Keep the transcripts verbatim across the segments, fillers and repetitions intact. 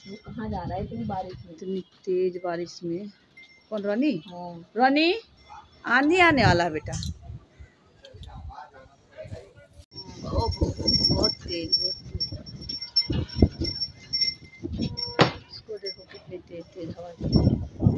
वो कहाँ जा रहा है इतनी बारिश में? इतनी तेज बारिश में। कौन रानी? हाँ। रानी आंधी आने वाला है बेटा। ओहो बहुत तेज बहुत तेज। इसको देखो कितनी तेज तेज हवा चल रही है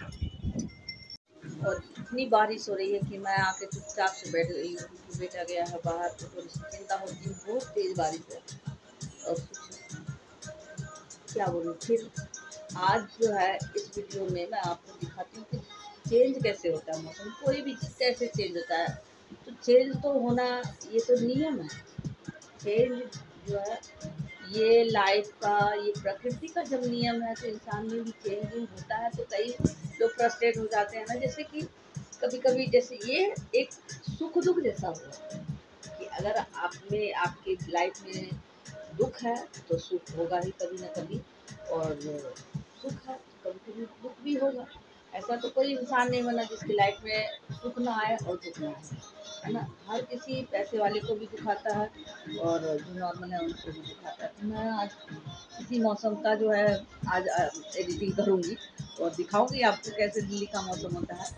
और इतनी बारिश हो रही है कि मैं आके चुपचाप से बैठ गई हूँ। बेटा गया है बाहर तो थोड़ी सी चिंता होती है, बहुत तेज बारिश है। और कुछ क्या बोलूँ फिर आज जो है इस वीडियो में मैं आपको दिखाती हूँ कि चेंज कैसे होता है मौसम, कोई भी चीज़ कैसे चेंज होता है। तो चेंज तो होना ये तो नियम है। चेंज जो है ये लाइफ का, ये प्रकृति का जब नियम है तो इंसान में भी चेंजिंग होता है। तो कई लोग फ्रस्ट्रेट हो जाते हैं ना, जैसे कि कभी कभी जैसे ये एक सुख दुख जैसा हुआ कि अगर आप में आपकी लाइफ में दुख है तो सुख होगा ही कभी ना कभी, और सुख है तो कभी कभी दुख भी होगा। ऐसा तो कोई इंसान नहीं बना जिसकी लाइफ में सुख ना आए और दुख ना आए, है ना। हर किसी पैसे वाले को भी दुख आता है और जो नॉर्मल है उनको भी दुख आता है। तो मैं आज इसी मौसम का जो है आज एडिटिंग करूँगी और दिखाऊंगी आपको कैसे दिल्ली का मौसम होता है।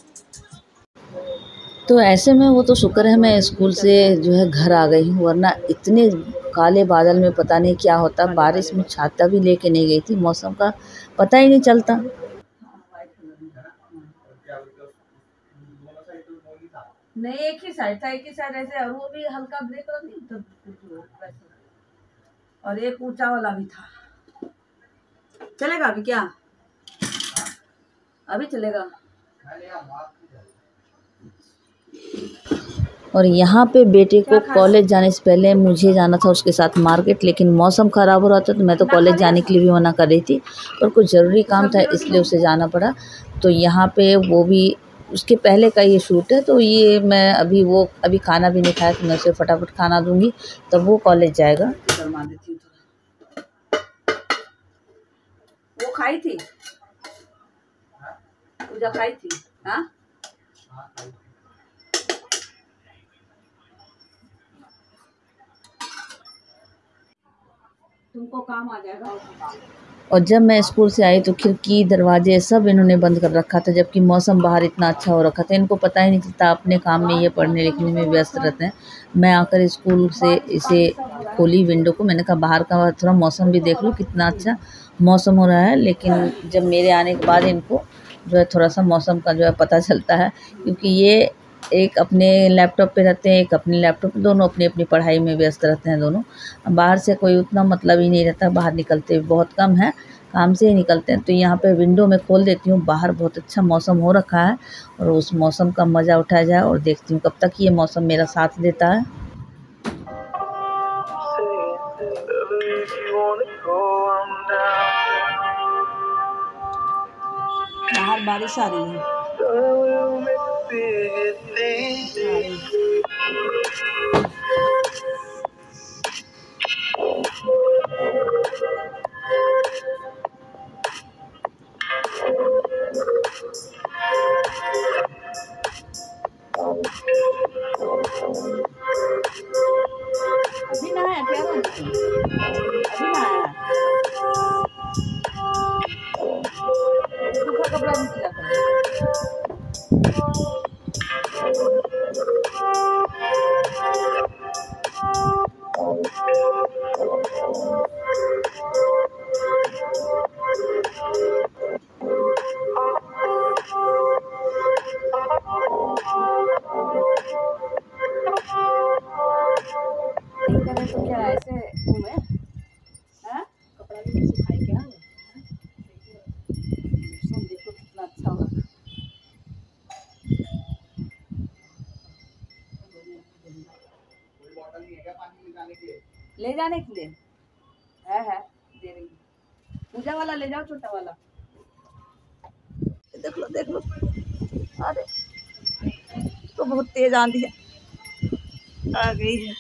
तो ऐसे में वो तो शुक्र है मैं स्कूल से जो है घर आ गई हूँ, वरना इतने काले बादल में पता नहीं क्या होता। बारिश में छाता भी लेके नहीं गई थी, मौसम का पता ही नहीं चलता। नहीं एक ही साइड था, एक ही साइड ऐसे, और वो भी हल्का ब्रेक वाला नहीं था वैसे, और एक ऊंचा वाला भी था। चलेगा अभी क्या? अभी चलेगा। और यहाँ पे बेटे को कॉलेज जाने से पहले मुझे जाना था उसके साथ मार्केट, लेकिन मौसम ख़राब हो रहा था तो मैं तो कॉलेज जाने के लिए भी मना कर रही थी, पर कुछ ज़रूरी काम था इसलिए उसे जाना पड़ा। तो यहाँ पे वो भी उसके पहले का ये शूट है, तो ये मैं अभी वो अभी खाना भी नहीं खाया तो मैं उसे फटाफट खाना दूंगी तब वो कॉलेज जाएगा। वो खाई थी, पूजा खाई थी। हाँ तुमको काम आ जाएगा। और जब मैं स्कूल से आई तो खिड़की दरवाजे सब इन्होंने बंद कर रखा था, जबकि मौसम बाहर इतना अच्छा हो रखा था। इनको पता ही नहीं चलता, अपने काम में ये पढ़ने लिखने में व्यस्त रहते हैं। मैं आकर स्कूल से इसे खोली विंडो को, मैंने कहा बाहर का थोड़ा मौसम भी देख लो, कितना अच्छा मौसम हो रहा है। लेकिन जब मेरे आने के बाद इनको जो है थोड़ा सा मौसम का जो है पता चलता है, क्योंकि ये एक अपने लैपटॉप पे रहते हैं, एक अपने लैपटॉप, दोनों अपनी अपनी पढ़ाई में व्यस्त रहते हैं दोनों। बाहर से कोई उतना मतलब ही नहीं रहता, बाहर निकलते बहुत कम है, काम से ही निकलते हैं। तो यहाँ पे विंडो में खोल देती हूँ, बाहर बहुत अच्छा मौसम हो रखा है और उस मौसम का मज़ा उठाया जाए, और देखती हूँ कब तक ये मौसम मेरा साथ देता है। बाहर बारिश आ रही है। अभी ना है क्या? अभी ना है, सूखा कपड़ा भी किया करो। तो क्या ऐसे घूमे हैं, कपड़ा भी सुखाई क्या? देखो कितना अच्छा हो रहा है। ले जाने के लिए है है दे रही, पूजा वाला ले जाओ, छोटा वाला। देख लो देख लो, अरे तो बहुत तेज आंधी आ गई है।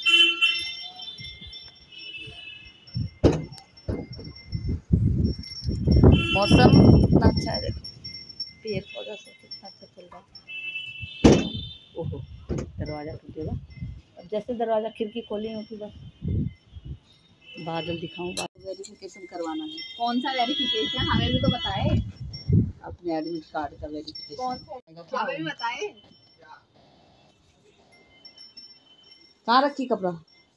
मौसम कितना अच्छा है, देखो पेड़ पौधा सब कितना अच्छा चल रहा है। ओहो दरवाज़ा टूटेगा। अब जैसे दरवाज़ा खिड़की खोली होगी बस बादल दिखाऊँ। वेरिफिकेशन करवाना है। कौन सा वेरिफिकेशन, हमें भी तो बताए। अपने एडमिट कार्ड का वेरिफिकेशन। कौन सा, हमें भी बताए। कहाँ रखी कपड़ा?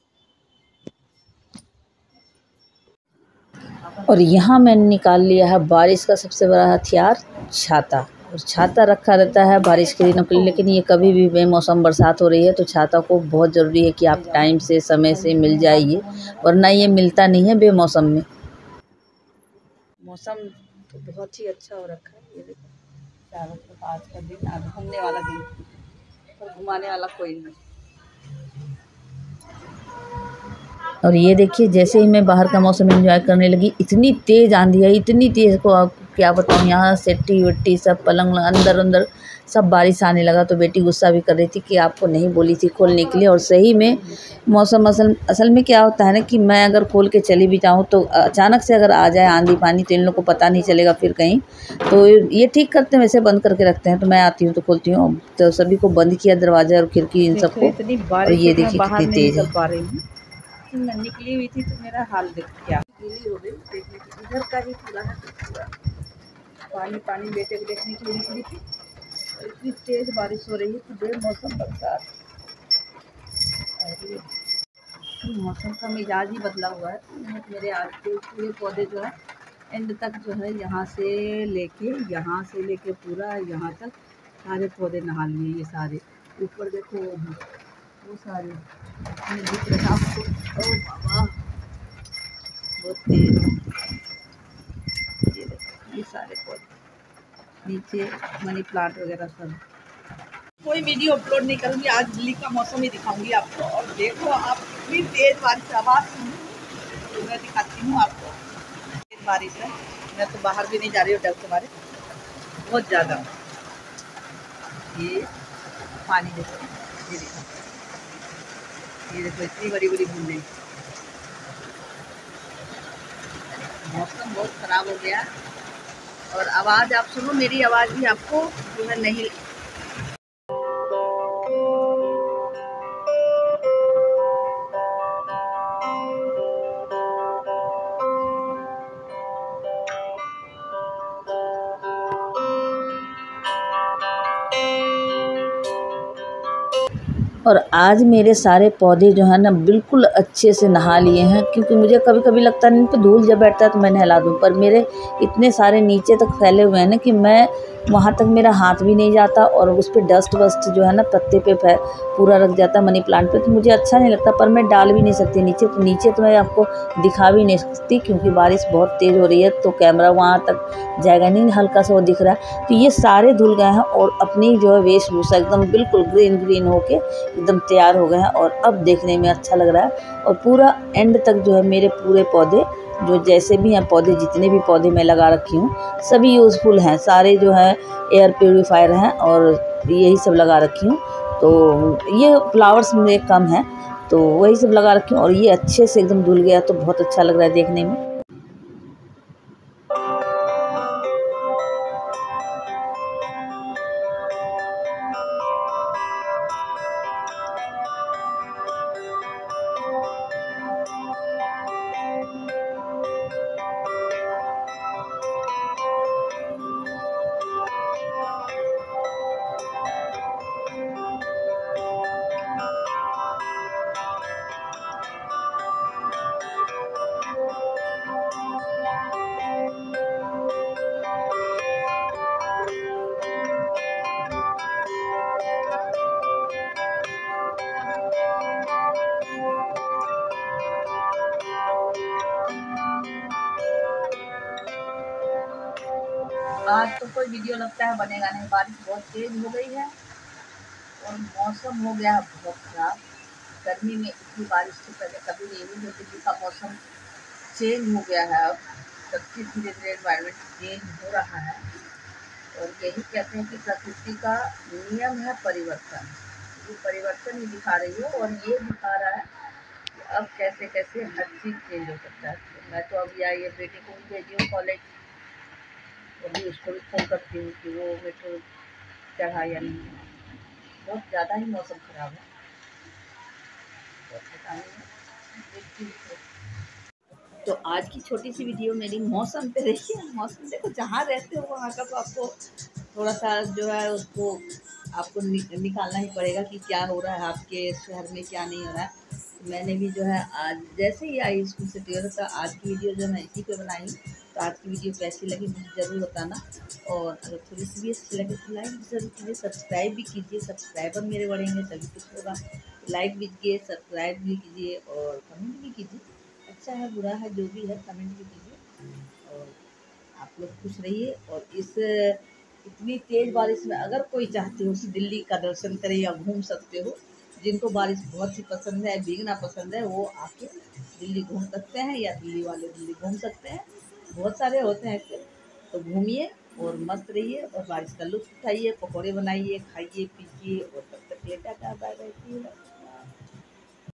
और यहाँ मैंने निकाल लिया है बारिश का सबसे बड़ा हथियार, छाता। और छाता रखा रहता है बारिश के दिनों के लिए, लेकिन ये कभी भी बेमौसम बरसात हो रही है तो छाता को बहुत ज़रूरी है कि आप टाइम से समय से मिल जाइए, वरना ये मिलता नहीं है बेमौसम में। मौसम तो बहुत ही अच्छा हो रखा है। ये देखो चारों तरफ आज का दिन, आज घूमने वाला दिन, पर घुमाने वाला कोई नहीं। और ये देखिए जैसे ही मैं बाहर का मौसम एंजॉय करने लगी, इतनी तेज़ आंधी है, इतनी तेज़ को आपको क्या बताऊँ। यहाँ सेट्टी वेट्टी सब पलंग अंदर अंदर सब बारिश आने लगा। तो बेटी गुस्सा भी कर रही थी कि आपको नहीं बोली थी खोलने के लिए। और सही में मौसम असल असल में क्या होता है ना कि मैं अगर खोल के चली भी जाऊँ तो अचानक से अगर आ जाए आंधी पानी तो इन लोगों को पता नहीं चलेगा फिर कहीं। तो ये ठीक करते हैं, वैसे बंद करके रखते हैं। तो मैं आती हूँ तो खोलती हूँ। तो सभी को बंद किया दरवाज़ा और खिड़की इन सबको। और ये देखिए कितनी तेज़ है। पा रही हूँ, मैं निकली हुई थी तो मेरा हाल देख क्या गीली हो गई। देखने की इधर का ही पूरा है, पूरा पानी पानी। बेटे को देखने के लिए निकली थी और इतनी तेज बारिश हो रही है कि बेमौसम बरसात। मौसम का मिजाज ही बदला हुआ है। मेरे आज के पूरे पौधे जो है एंड तक जो है, यहाँ से लेके यहाँ से लेके पूरा यहाँ तक सारे पौधे नहा लिए। ये सारे ऊपर देखो वो सारे दिख रहे आपको। ओ बाबा बहुत तेज। ये देखो ये सारे पौधे नीचे, मनी प्लांट वगैरह सब। कोई वीडियो अपलोड नहीं करूँगी आज, दिल्ली का मौसम ही दिखाऊंगी आपको। और देखो आप कितनी तेज बारिश, आवाज़ तो मैं दिखाती हूँ आपको। तेज बारिश है, मैं तो बाहर भी नहीं जा रही हूँ डर के मारे, बहुत ज़्यादा। ये पानी देखो, ये देखो, ये देखो इतनी बड़ी बड़ी बूंदें। मौसम बहुत ख़राब हो गया। और आवाज़ आप सुनो, मेरी आवाज़ भी आपको जो है नहीं। और आज मेरे सारे पौधे जो है ना बिल्कुल अच्छे से नहा लिए हैं, क्योंकि मुझे कभी कभी लगता नहीं, इन पर धूल जब बैठता है तो मैं नहला दूँ। पर मेरे इतने सारे नीचे तक फैले हुए हैं ना कि मैं वहाँ तक मेरा हाथ भी नहीं जाता। और उस पर डस्ट वस्ट जो है ना पत्ते पे पूरा रख जाता है मनी प्लांट पे, तो मुझे अच्छा नहीं लगता। पर मैं डाल भी नहीं सकती नीचे, तो नीचे तो मैं आपको दिखा भी नहीं सकती क्योंकि बारिश बहुत तेज़ हो रही है, तो कैमरा वहाँ तक जाएगा नहीं, हल्का सा वो दिख रहा है। तो ये सारे धुल गए हैं और अपनी जो है वेशभूषा एकदम बिल्कुल ग्रीन ग्रीन होके एकदम तैयार हो गए हैं। और अब देखने में अच्छा लग रहा है। और पूरा एंड तक जो है मेरे पूरे पौधे जो जैसे भी हैं पौधे, जितने भी पौधे मैं लगा रखी हूँ सभी यूज़फुल हैं। सारे जो है एयर प्योरीफायर हैं और यही सब लगा रखी हूँ। तो ये फ्लावर्स मेरे कम हैं तो वही सब लगा रखी हूँ। और ये अच्छे से एकदम धुल गया तो बहुत अच्छा लग रहा है देखने में। आज तो कोई वीडियो लगता है बनेगा नहीं, बारिश बहुत तेज हो गई है और मौसम हो गया है बहुत खराब। गर्मी में इतनी बारिश से पहले कभी नहीं हुई। दिल्ली का मौसम चेंज हो गया है, अब सबसे धीरे धीरे एनवायरनमेंट चेंज हो रहा है। और यही कहते हैं कि प्रकृति का नियम है परिवर्तन। ये परिवर्तन ही दिखा रही है और ये दिखा रहा है कि अब कैसे कैसे हर चीज़ चेंज हो सकता है। तो मैं तो अभी आई है बेटे को भी भेजी हूँ कॉलेज, अभी उसको भी फ़ोन करती हूँ कि वो मेट्रो चढ़ा या नहीं। बहुत ज़्यादा ही मौसम ख़राब है, बहुत पता नहीं है, देखती हूँ। तो आज की छोटी सी वीडियो मेरी मौसम पे देखिए। मौसम देखो, जहाँ रहते हो वहाँ का तो आपको थोड़ा सा जो है उसको आपको नि, निकालना ही पड़ेगा कि क्या हो रहा है आपके शहर में, क्या नहीं हो रहा है। तो मैंने भी जो है आज जैसे ही आई स्कूल से ट्वेल्थ का, आज की वीडियो जो मैं इसी पे बनाई हूँ। तो आज की वीडियो कैसी लगी मुझे ज़रूर बताना, और अगर थोड़ी सी भी अच्छी लगे तो लाइक ज़रूर कीजिए, सब्सक्राइब भी कीजिए। सब्सक्राइबर मेरे बढ़ेंगे तभी कुछ होगा। लाइक भी कीजिए, सब्सक्राइब भी कीजिए और कमेंट भी कीजिए। अच्छा है बुरा है जो भी है कमेंट भी कीजिए। और आप लोग खुश रहिए। और इस इतनी तेज़ बारिश में अगर कोई चाहते हो कि दिल्ली का दर्शन करें या घूम सकते हो, जिनको बारिश बहुत ही पसंद है, भीगना पसंद है, वो आके दिल्ली घूम सकते हैं, या दिल्ली वाले दिल्ली घूम सकते हैं। बहुत सारे होते हैं ऐसे। तो घूमिए और मस्त रहिए और बारिश का लुत्फ़ उठाइए, पकौड़े बनाइए, खाइए पीजिए, और तब तक लेटा क्या बाय बाय।